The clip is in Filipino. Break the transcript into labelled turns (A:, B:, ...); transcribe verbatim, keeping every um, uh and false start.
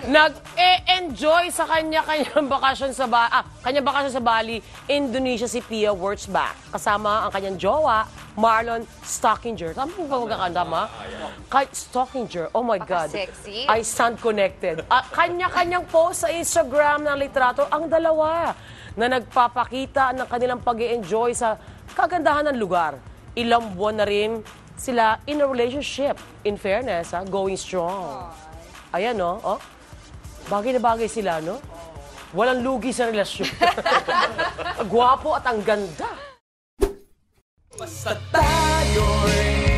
A: Nag-e-enjoy sa kanya-kanyang bakasyon sa ba ah, kanyang bakasyon sa Bali, Indonesia si Pia Wurtzbach. Kasama ang kanyang jowa, Marlon Stockinger. Tama mo ba magkakanta, ma? Kay Stockinger, oh my God.
B: Sexy.
A: I stand connected. Ah, kanya-kanyang post sa Instagram ng litrato, ang dalawa, na nagpapakita ng kanilang pag-e-enjoy sa kagandahan ng lugar. Ilang buwan na rin sila in a relationship. In fairness, ha, going strong. Ayan, no? Oh. Bagay na bagay sila, no? Walang lugi sa relasyon. Gwapo at ang ganda.
C: Basta tayo'y